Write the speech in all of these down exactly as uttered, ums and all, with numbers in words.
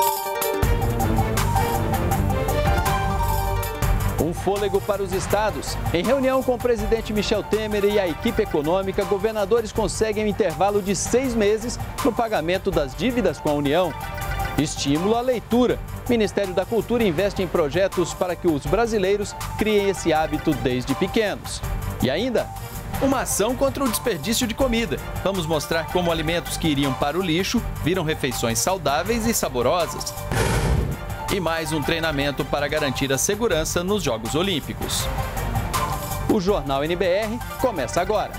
Um fôlego para os estados. Em reunião com o presidente Michel Temer e a equipe econômica, governadores conseguem um intervalo de seis meses no pagamento das dívidas com a União. Estímulo à leitura. O Ministério da Cultura investe em projetos para que os brasileiros criem esse hábito desde pequenos. E ainda, uma ação contra o desperdício de comida. Vamos mostrar como alimentos que iriam para o lixo viram refeições saudáveis e saborosas. E mais um treinamento para garantir a segurança nos Jogos Olímpicos. O Jornal N B R começa agora.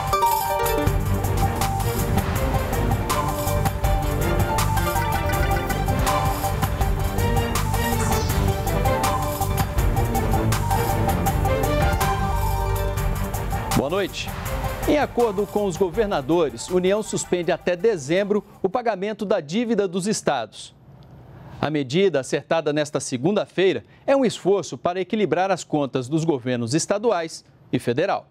Boa noite. Em acordo com os governadores, a União suspende até dezembro o pagamento da dívida dos estados. A medida, acertada nesta segunda-feira, é um esforço para equilibrar as contas dos governos estaduais e federal.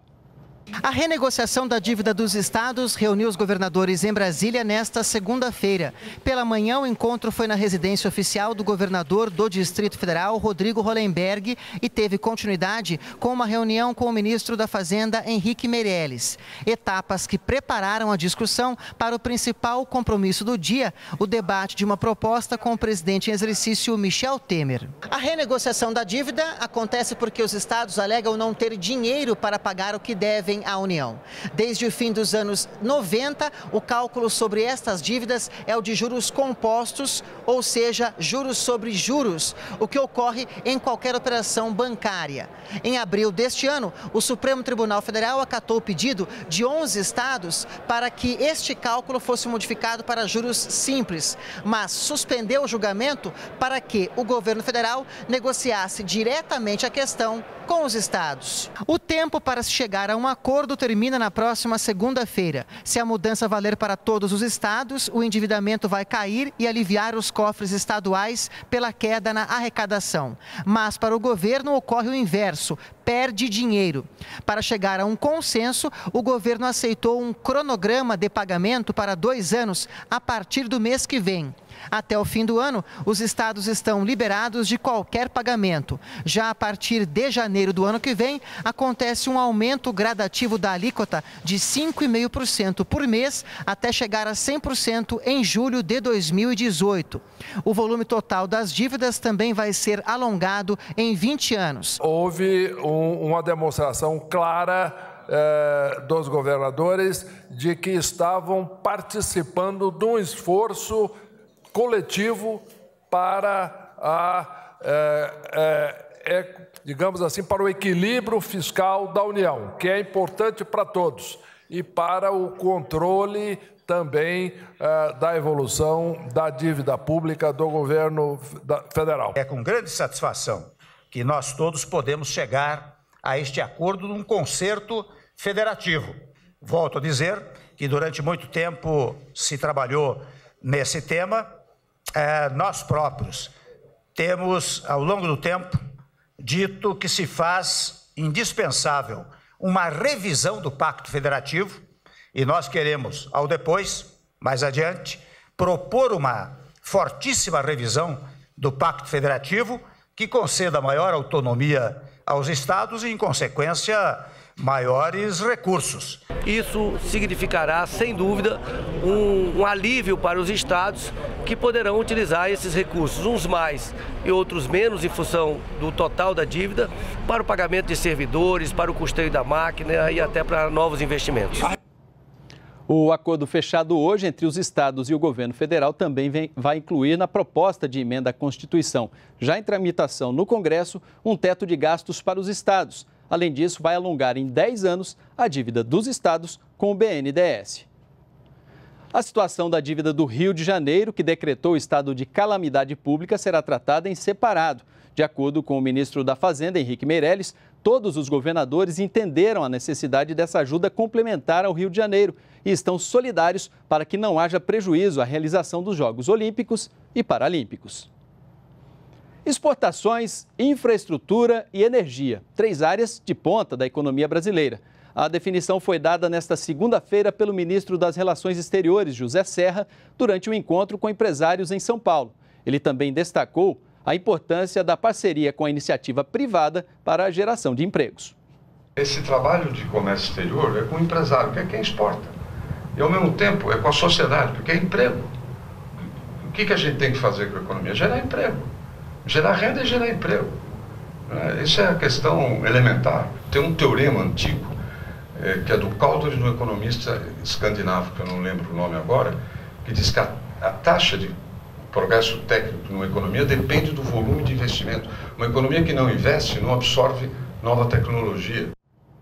A renegociação da dívida dos estados reuniu os governadores em Brasília nesta segunda-feira. Pela manhã, o encontro foi na residência oficial do governador do Distrito Federal, Rodrigo Hollenberg, e teve continuidade com uma reunião com o ministro da Fazenda, Henrique Meirelles. Etapas que prepararam a discussão para o principal compromisso do dia, o debate de uma proposta com o presidente em exercício, Michel Temer. A renegociação da dívida acontece porque os estados alegam não ter dinheiro para pagar o que devem à União. Desde o fim dos anos noventa, o cálculo sobre estas dívidas é o de juros compostos, ou seja, juros sobre juros, o que ocorre em qualquer operação bancária. Em abril deste ano, o Supremo Tribunal Federal acatou o pedido de onze estados para que este cálculo fosse modificado para juros simples, mas suspendeu o julgamento para que o governo federal negociasse diretamente a questão com os estados. O tempo para se chegar a um acordo termina na próxima segunda-feira. Se a mudança valer para todos os estados, o endividamento vai cair e aliviar os cofres estaduais pela queda na arrecadação. Mas para o governo ocorre o inverso, perde dinheiro. Para chegar a um consenso, o governo aceitou um cronograma de pagamento para dois anos a partir do mês que vem. Até o fim do ano, os estados estão liberados de qualquer pagamento. Já a partir de janeiro do ano que vem, acontece um aumento gradativo da alíquota de cinco vírgula cinco por cento por mês, até chegar a cem por cento em julho de dois mil e dezoito. O volume total das dívidas também vai ser alongado em vinte anos. Houve um, uma demonstração clara eh, dos governadores de que estavam participando de um esforço coletivo para a, é, é, é, digamos assim, para o equilíbrio fiscal da União, que é importante para todos, e para o controle também é, da evolução da dívida pública do governo federal. É com grande satisfação que nós todos podemos chegar a este acordo num concerto federativo. Volto a dizer que durante muito tempo se trabalhou nesse tema. É, nós próprios temos, ao longo do tempo, dito que se faz indispensável uma revisão do Pacto Federativo e nós queremos, ao depois, mais adiante, propor uma fortíssima revisão do Pacto Federativo que conceda maior autonomia aos estados e, em consequência, maiores recursos. Isso significará, sem dúvida, um, um alívio para os estados que poderão utilizar esses recursos, uns mais e outros menos, em função do total da dívida, para o pagamento de servidores, para o custeio da máquina e até para novos investimentos. O acordo fechado hoje entre os estados e o governo federal também vem, vai incluir na proposta de emenda à Constituição, já em tramitação no Congresso, um teto de gastos para os estados. Além disso, vai alongar em dez anos a dívida dos estados com o B N D E S. A situação da dívida do Rio de Janeiro, que decretou o estado de calamidade pública, será tratada em separado. De acordo com o ministro da Fazenda, Henrique Meirelles, todos os governadores entenderam a necessidade dessa ajuda complementar ao Rio de Janeiro e estão solidários para que não haja prejuízo à realização dos Jogos Olímpicos e Paralímpicos. Exportações, infraestrutura e energia, três áreas de ponta da economia brasileira. A definição foi dada nesta segunda-feira pelo ministro das Relações Exteriores, José Serra, durante um encontro com empresários em São Paulo. Ele também destacou a importância da parceria com a iniciativa privada para a geração de empregos. Esse trabalho de comércio exterior é com o empresário, que é quem exporta. E, ao mesmo tempo, é com a sociedade, porque é emprego. O que, que a gente tem que fazer com a economia? Gerar emprego. Gerar renda e gerar emprego. Isso é a questão elementar. Tem um teorema antigo, é, que é do Calders, um economista escandinavo, que eu não lembro o nome agora, que diz que a, a taxa de progresso técnico numa economia depende do volume de investimento. Uma economia que não investe não absorve nova tecnologia.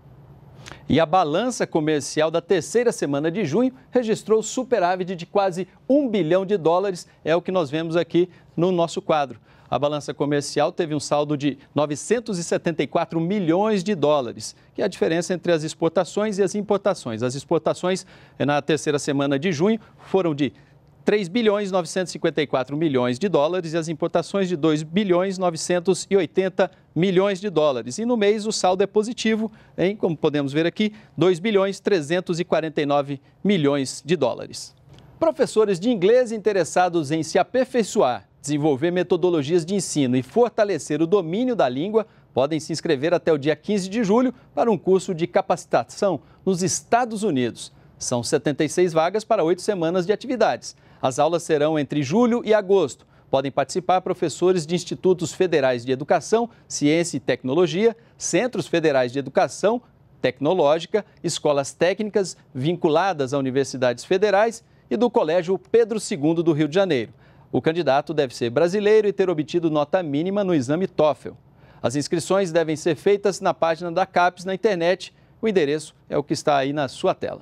E a balança comercial da terceira semana de junho registrou superávit de quase um bilhão de dólares, é o que nós vemos aqui no nosso quadro. A balança comercial teve um saldo de novecentos e setenta e quatro milhões de dólares, que é a diferença entre as exportações e as importações. As exportações na terceira semana de junho foram de três bilhões novecentos e cinquenta e quatro milhões de dólares e as importações de dois bilhões novecentos e oitenta milhões de dólares. E no mês o saldo é positivo, em, como podemos ver aqui, dois bilhões trezentos e quarenta e nove milhões de dólares. Professores de inglês interessados em se aperfeiçoar, desenvolver metodologias de ensino e fortalecer o domínio da língua podem se inscrever até o dia quinze de julho para um curso de capacitação nos Estados Unidos. São setenta e seis vagas para oito semanas de atividades. As aulas serão entre julho e agosto. Podem participar professores de institutos federais de educação, ciência e tecnologia, centros federais de educação tecnológica, escolas técnicas vinculadas a universidades federais e do Colégio Pedro segundo do Rio de Janeiro. O candidato deve ser brasileiro e ter obtido nota mínima no exame TOEFL. As inscrições devem ser feitas na página da CAPES na internet. O endereço é o que está aí na sua tela.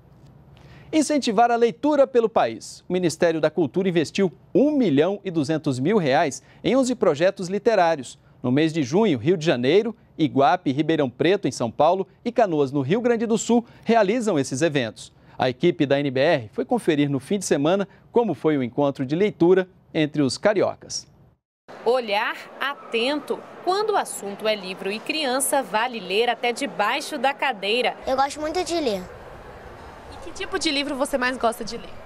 Incentivar a leitura pelo país. O Ministério da Cultura investiu um milhão e duzentos mil reais em onze projetos literários. No mês de junho, Rio de Janeiro, Iguape, Ribeirão Preto, em São Paulo e Canoas, no Rio Grande do Sul, realizam esses eventos. A equipe da N B R foi conferir no fim de semana como foi o encontro de leitura entre os cariocas. Olhar atento. Quando o assunto é livro e criança, vale ler até debaixo da cadeira. Eu gosto muito de ler. Que tipo de livro você mais gosta de ler?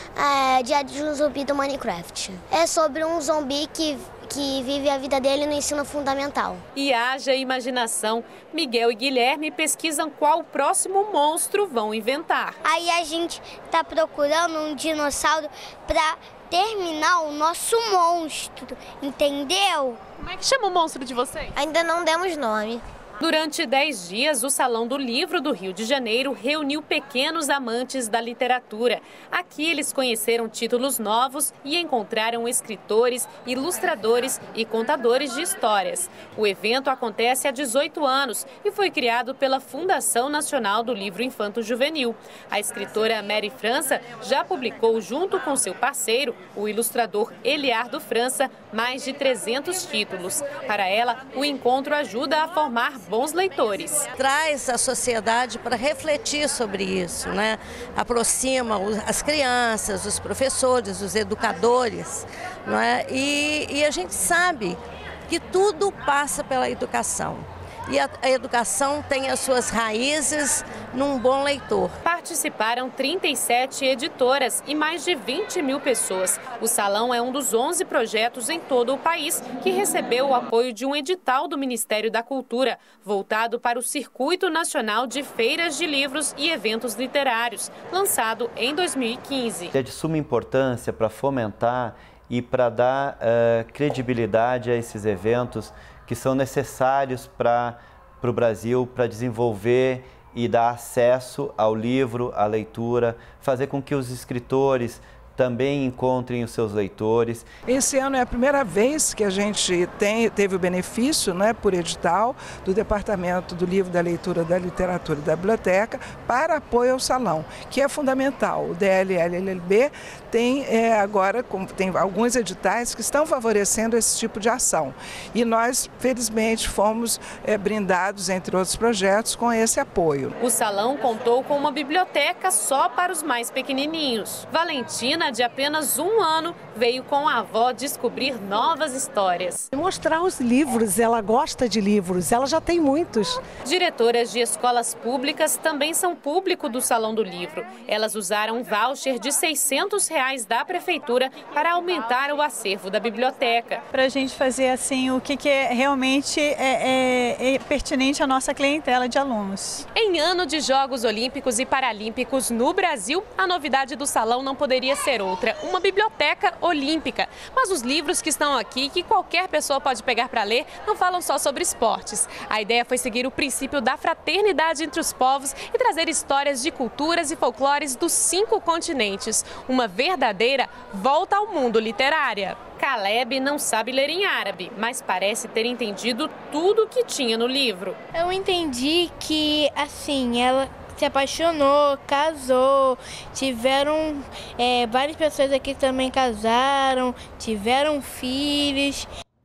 É Diário de um Zumbi do Minecraft. É sobre um zumbi que, que vive a vida dele no ensino fundamental. E haja imaginação. Miguel e Guilherme pesquisam qual o próximo monstro vão inventar. Aí a gente tá procurando um dinossauro para terminar o nosso monstro, entendeu? Como é que chama o monstro de vocês? Ainda não demos nome. Durante dez dias, o Salão do Livro do Rio de Janeiro reuniu pequenos amantes da literatura. Aqui eles conheceram títulos novos e encontraram escritores, ilustradores e contadores de histórias. O evento acontece há dezoito anos e foi criado pela Fundação Nacional do Livro Infanto-Juvenil. A escritora Mary França já publicou, junto com seu parceiro, o ilustrador Eliardo França, mais de trezentos títulos. Para ela, o encontro ajuda a formar bons leitores. Traz a sociedade para refletir sobre isso, né? Aproxima as crianças, os professores, os educadores, não é? E, e a gente sabe que tudo passa pela educação. E a, a educação tem as suas raízes num bom leitor. Participaram trinta e sete editoras e mais de vinte mil pessoas. O salão é um dos onze projetos em todo o país que recebeu o apoio de um edital do Ministério da Cultura, voltado para o Circuito Nacional de Feiras de Livros e Eventos Literários, lançado em dois mil e quinze. É de suma importância para fomentar e para dar uh, credibilidade a esses eventos que são necessários para o Brasil, para desenvolver e dar acesso ao livro, à leitura, fazer com que os escritores também encontrem os seus leitores. Esse ano é a primeira vez que a gente tem, teve o benefício, né, por edital, do Departamento do Livro, da Leitura, da Literatura e da Biblioteca para apoio ao salão, que é fundamental. O D L L L B tem é, agora tem alguns editais que estão favorecendo esse tipo de ação. E nós, felizmente, fomos é, brindados, entre outros projetos, com esse apoio. O salão contou com uma biblioteca só para os mais pequenininhos. Valentina menina de apenas um ano veio com a avó descobrir novas histórias. Mostrar os livros, ela gosta de livros, ela já tem muitos. Diretoras de escolas públicas também são público do Salão do Livro. Elas usaram um voucher de seiscentos reais da prefeitura para aumentar o acervo da biblioteca. Para a gente fazer assim o que, que é, realmente é, é, é pertinente à nossa clientela de alunos. Em ano de Jogos Olímpicos e Paralímpicos no Brasil, a novidade do salão não poderia ser outra, uma biblioteca olímpica. Mas os livros que estão aqui, que qualquer pessoa pode pegar para ler, não falam só sobre esportes. A ideia foi seguir o princípio da fraternidade entre os povos e trazer histórias de culturas e folclores dos cinco continentes. Uma verdadeira volta ao mundo literária. Caleb não sabe ler em árabe, mas parece ter entendido tudo o que tinha no livro. Eu entendi que, assim, ela se apaixonou, casou, tiveram, é, várias pessoas aqui também casaram, tiveram filhos.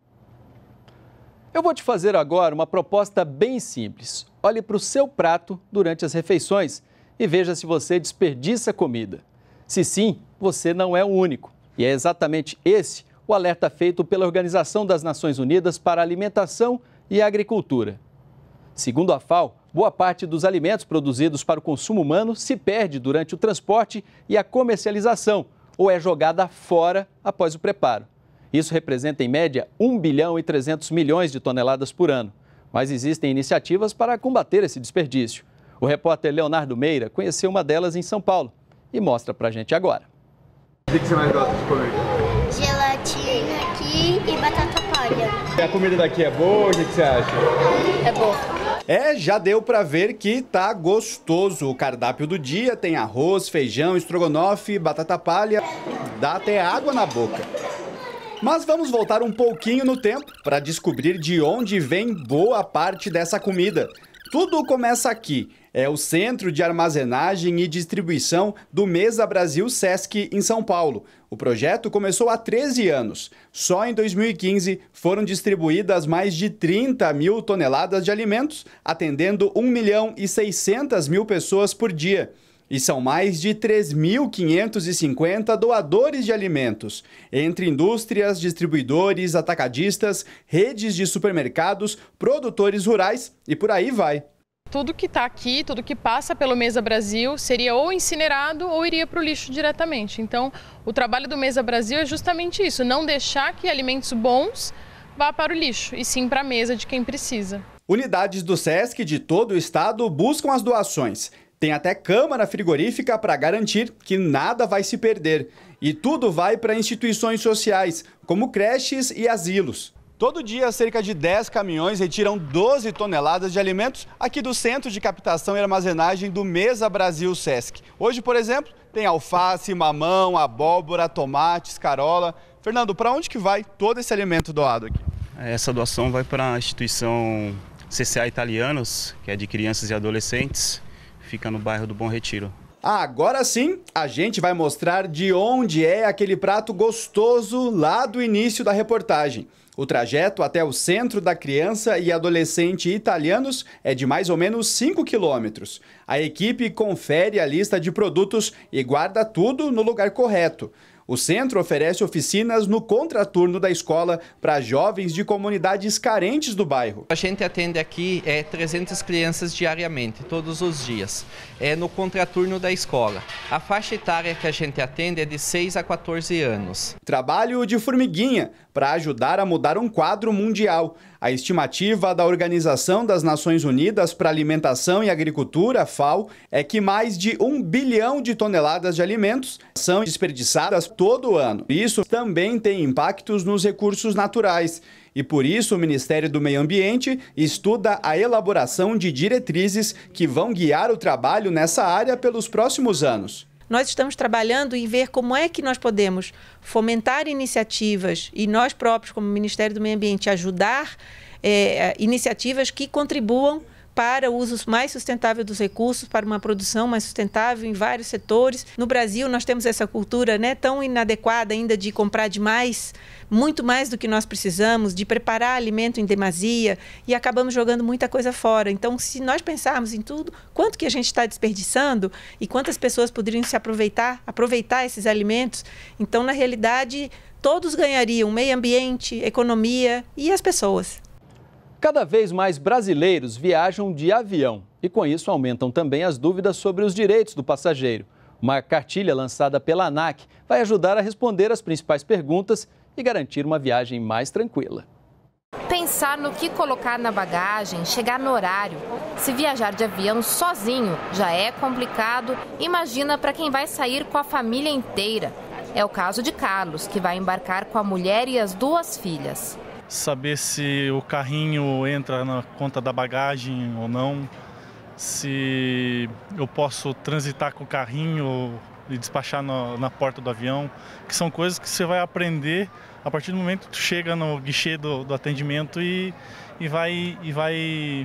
Eu vou te fazer agora uma proposta bem simples. Olhe para o seu prato durante as refeições e veja se você desperdiça comida. Se sim, você não é o único. E é exatamente esse o alerta feito pela Organização das Nações Unidas para a Alimentação e a Agricultura. Segundo a FAO, boa parte dos alimentos produzidos para o consumo humano se perde durante o transporte e a comercialização, ou é jogada fora após o preparo. Isso representa, em média, um bilhão e trezentos milhões de toneladas por ano. Mas existem iniciativas para combater esse desperdício. O repórter Leonardo Meira conheceu uma delas em São Paulo e mostra pra gente agora. O que você mais gosta de comer? Gelatina aqui e batata palha. E a comida daqui é boa? O que você acha? É boa. É, já deu pra ver que tá gostoso. O cardápio do dia tem arroz, feijão, estrogonofe, batata palha. Dá até água na boca. Mas vamos voltar um pouquinho no tempo para descobrir de onde vem boa parte dessa comida. Tudo começa aqui. É o Centro de Armazenagem e Distribuição do Mesa Brasil Sesc em São Paulo. O projeto começou há treze anos. Só em dois mil e quinze foram distribuídas mais de trinta mil toneladas de alimentos, atendendo um milhão e seiscentas mil pessoas por dia. E são mais de três mil quinhentos e cinquenta doadores de alimentos, entre indústrias, distribuidores, atacadistas, redes de supermercados, produtores rurais e por aí vai. Tudo que está aqui, tudo que passa pelo Mesa Brasil seria ou incinerado ou iria para o lixo diretamente. Então, o trabalho do Mesa Brasil é justamente isso, não deixar que alimentos bons vá para o lixo, e sim para a mesa de quem precisa. Unidades do Sesc de todo o estado buscam as doações. Tem até câmara frigorífica para garantir que nada vai se perder. E tudo vai para instituições sociais, como creches e asilos. Todo dia, cerca de dez caminhões retiram doze toneladas de alimentos aqui do Centro de Captação e Armazenagem do Mesa Brasil Sesc. Hoje, por exemplo, tem alface, mamão, abóbora, tomates, carola. Fernando, para onde que vai todo esse alimento doado aqui? Essa doação vai para a instituição C C A Italianos, que é de crianças e adolescentes, fica no bairro do Bom Retiro. Agora sim, a gente vai mostrar de onde é aquele prato gostoso lá do início da reportagem. O trajeto até o Centro da Criança e Adolescente Italianos é de mais ou menos cinco quilômetros. A equipe confere a lista de produtos e guarda tudo no lugar correto. O centro oferece oficinas no contraturno da escola para jovens de comunidades carentes do bairro. A gente atende aqui é, trezentas crianças diariamente, todos os dias, é no contraturno da escola. A faixa etária que a gente atende é de seis a quatorze anos. Trabalho de formiguinha para ajudar a mudar um quadro mundial. A estimativa da Organização das Nações Unidas para a Alimentação e Agricultura, FAO, é que mais de um bilhão de toneladas de alimentos são desperdiçadas todo ano. Isso também tem impactos nos recursos naturais. E por isso o Ministério do Meio Ambiente estuda a elaboração de diretrizes que vão guiar o trabalho nessa área pelos próximos anos. Nós estamos trabalhando em ver como é que nós podemos fomentar iniciativas e nós próprios, como Ministério do Meio Ambiente, ajudar é, iniciativas que contribuam para o uso mais sustentável dos recursos, para uma produção mais sustentável em vários setores. No Brasil, nós temos essa cultura, né, tão inadequada ainda de comprar demais, muito mais do que nós precisamos, de preparar alimento em demasia e acabamos jogando muita coisa fora. Então, se nós pensarmos em tudo, quanto que a gente está desperdiçando e quantas pessoas poderiam se aproveitar, aproveitar esses alimentos, então, na realidade, todos ganhariam: meio ambiente, economia e as pessoas. Cada vez mais brasileiros viajam de avião e, com isso, aumentam também as dúvidas sobre os direitos do passageiro. Uma cartilha lançada pela ANAC vai ajudar a responder as principais perguntas e garantir uma viagem mais tranquila. Pensar no que colocar na bagagem, chegar no horário. Se viajar de avião sozinho já é complicado, imagina para quem vai sair com a família inteira. É o caso de Carlos, que vai embarcar com a mulher e as duas filhas. Saber se o carrinho entra na conta da bagagem ou não, se eu posso transitar com o carrinho e despachar na, na porta do avião, que são coisas que você vai aprender a partir do momento que tu chega no guichê do, do atendimento e, e, vai, e, vai,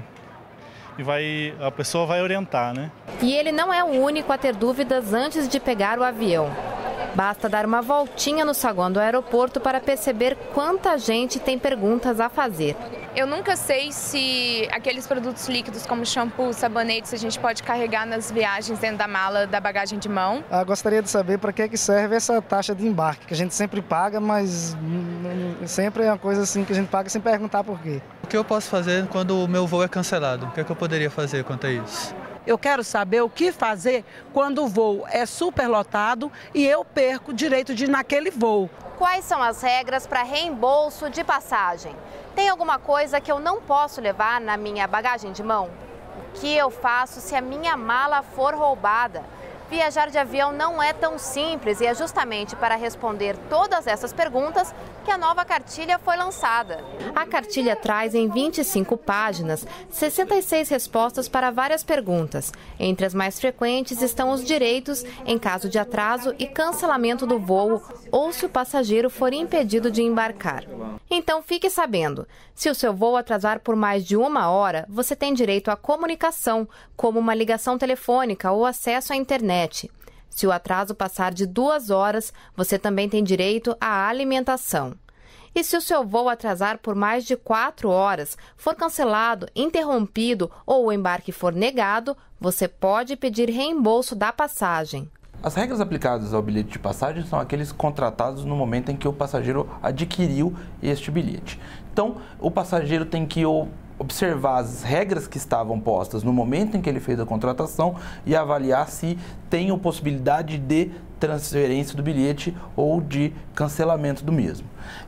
e vai, a pessoa vai orientar, né? E ele não é o único a ter dúvidas antes de pegar o avião. Basta dar uma voltinha no saguão do aeroporto para perceber quanta gente tem perguntas a fazer. Eu nunca sei se aqueles produtos líquidos como shampoo, sabonetes, a gente pode carregar nas viagens dentro da mala da bagagem de mão. Eu gostaria de saber para que, que serve essa taxa de embarque, que a gente sempre paga, mas sempre é uma coisa assim que a gente paga sem perguntar por quê. O que eu posso fazer quando o meu voo é cancelado? O que, é que eu poderia fazer quanto a isso? Eu quero saber o que fazer quando o voo é superlotado e eu perco o direito de ir naquele voo. Quais são as regras para reembolso de passagem? Tem alguma coisa que eu não posso levar na minha bagagem de mão? O que eu faço se a minha mala for roubada? Viajar de avião não é tão simples e é justamente para responder todas essas perguntas que a nova cartilha foi lançada. A cartilha traz em vinte e cinco páginas sessenta e seis respostas para várias perguntas. Entre as mais frequentes estão os direitos em caso de atraso e cancelamento do voo ou se o passageiro for impedido de embarcar. Então fique sabendo, se o seu voo atrasar por mais de uma hora, você tem direito à comunicação, como uma ligação telefônica ou acesso à internet. Se o atraso passar de duas horas, você também tem direito à alimentação. E se o seu voo atrasar por mais de quatro horas, for cancelado, interrompido ou o embarque for negado, você pode pedir reembolso da passagem. As regras aplicadas ao bilhete de passagem são aqueles contratados no momento em que o passageiro adquiriu este bilhete. Então, o passageiro tem que observar as regras que estavam postas no momento em que ele fez a contratação e avaliar se tem a possibilidade de transferência do bilhete ou de cancelamento do mesmo.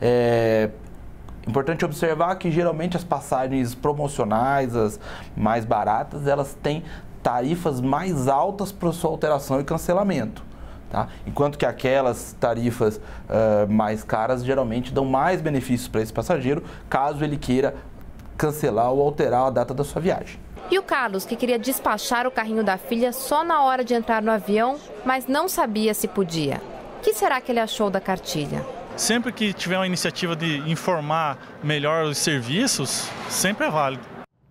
É importante observar que geralmente as passagens promocionais, as mais baratas, elas têm tarifas mais altas para sua alteração e cancelamento, tá? Enquanto que aquelas tarifas uh, mais caras geralmente dão mais benefícios para esse passageiro, caso ele queira cancelar ou alterar a data da sua viagem. E o Carlos, que queria despachar o carrinho da filha só na hora de entrar no avião, mas não sabia se podia. O que será que ele achou da cartilha? Sempre que tiver uma iniciativa de informar melhor os serviços, sempre é válido.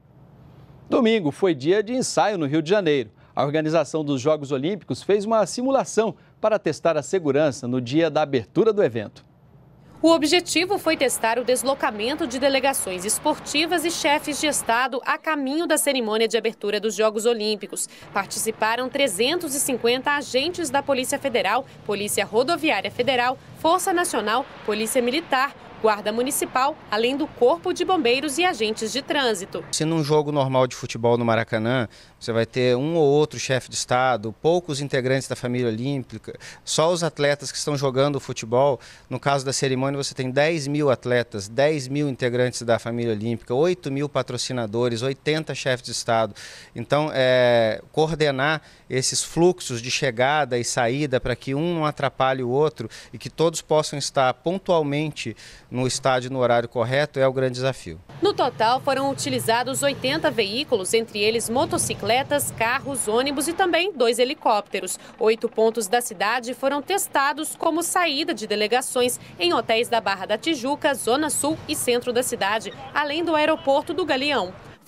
Domingo foi dia de ensaio no Rio de Janeiro. A organização dos Jogos Olímpicos fez uma simulação para testar a segurança no dia da abertura do evento. O objetivo foi testar o deslocamento de delegações esportivas e chefes de Estado a caminho da cerimônia de abertura dos Jogos Olímpicos. Participaram trezentos e cinquenta agentes da Polícia Federal, Polícia Rodoviária Federal, Força Nacional, Polícia Militar, Guarda Municipal, além do Corpo de Bombeiros e agentes de trânsito. Se num jogo normal de futebol no Maracanã, você vai ter um ou outro chefe de Estado, poucos integrantes da família olímpica, só os atletas que estão jogando futebol. No caso da cerimônia, você tem dez mil atletas, dez mil integrantes da família olímpica, oito mil patrocinadores, oitenta chefes de Estado. Então, é, coordenar esses fluxos de chegada e saída para que um não atrapalhe o outro e que todos possam estar pontualmente no estádio no horário correto é o grande desafio. No total, foram utilizados oitenta veículos, entre eles motocicletas, carros, ônibus e também dois helicópteros. Oito pontos da cidade foram testados como saída de delegações em hotéis da Barra da Tijuca, Zona Sul e centro da cidade, além do aeroporto do Galeão.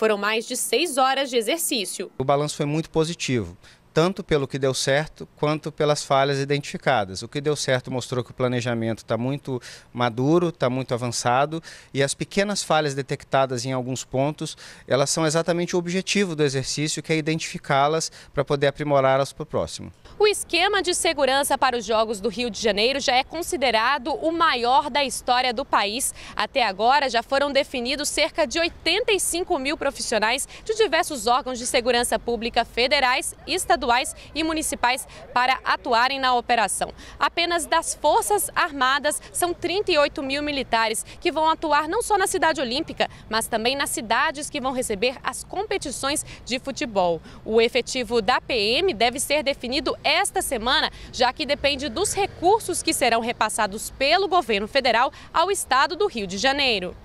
Foram mais de seis horas de exercício. O balanço foi muito positivo, tanto pelo que deu certo, quanto pelas falhas identificadas. O que deu certo mostrou que o planejamento está muito maduro, está muito avançado, e as pequenas falhas detectadas em alguns pontos, elas são exatamente o objetivo do exercício, que é identificá-las para poder aprimorá-las para o próximo. O esquema de segurança para os Jogos do Rio de Janeiro já é considerado o maior da história do país. Até agora já foram definidos cerca de oitenta e cinco mil profissionais de diversos órgãos de segurança pública federais, estaduais e municipais para atuarem na operação. Apenas das Forças Armadas são trinta e oito mil militares que vão atuar não só na cidade olímpica, mas também nas cidades que vão receber as competições de futebol. O efetivo da P M deve ser definido esta semana, já que depende dos recursos que serão repassados pelo governo federal ao estado do Rio de Janeiro.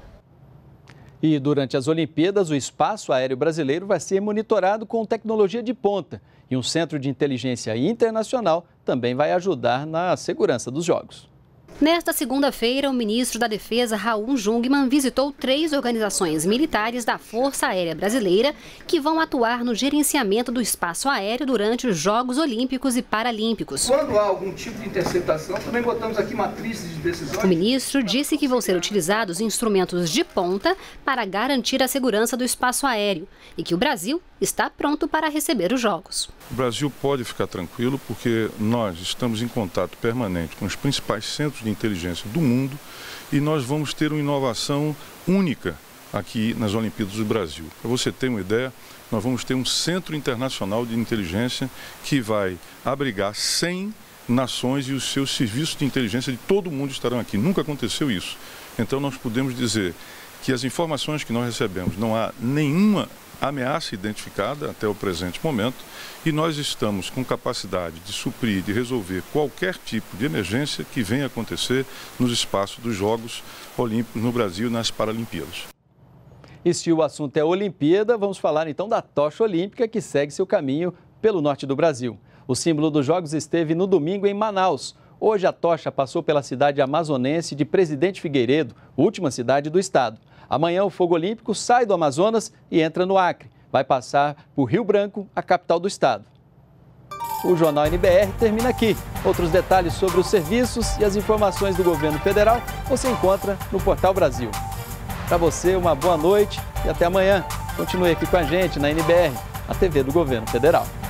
E durante as Olimpíadas, o espaço aéreo brasileiro vai ser monitorado com tecnologia de ponta. E um centro de inteligência internacional também vai ajudar na segurança dos Jogos. Nesta segunda-feira, o ministro da Defesa, Raul Jungmann, visitou três organizações militares da Força Aérea Brasileira que vão atuar no gerenciamento do espaço aéreo durante os Jogos Olímpicos e Paralímpicos. Quando há algum tipo de interceptação, também botamos aqui matrizes de decisões. O ministro disse que vão ser utilizados instrumentos de ponta para garantir a segurança do espaço aéreo e que o Brasil está pronto para receber os Jogos. O Brasil pode ficar tranquilo porque nós estamos em contato permanente com os principais centros de inteligência do mundo e nós vamos ter uma inovação única aqui nas Olimpíadas do Brasil. Para você ter uma ideia, nós vamos ter um centro internacional de inteligência que vai abrigar cem nações e os seus serviços de inteligência de todo mundo estarão aqui. Nunca aconteceu isso. Então nós podemos dizer que as informações que nós recebemos, não há nenhuma ameaça identificada até o presente momento e nós estamos com capacidade de suprir, de resolver qualquer tipo de emergência que venha acontecer nos espaços dos Jogos Olímpicos no Brasil e nas Paralimpíadas. E se o assunto é Olimpíada, vamos falar então da tocha olímpica que segue seu caminho pelo norte do Brasil. O símbolo dos Jogos esteve no domingo em Manaus. Hoje a tocha passou pela cidade amazonense de Presidente Figueiredo, última cidade do estado. Amanhã o fogo olímpico sai do Amazonas e entra no Acre. Vai passar por Rio Branco, a capital do estado. O Jornal N B R termina aqui. Outros detalhes sobre os serviços e as informações do governo federal você encontra no Portal Brasil. Para você, uma boa noite e até amanhã. Continue aqui com a gente na N B R, a T V do governo federal.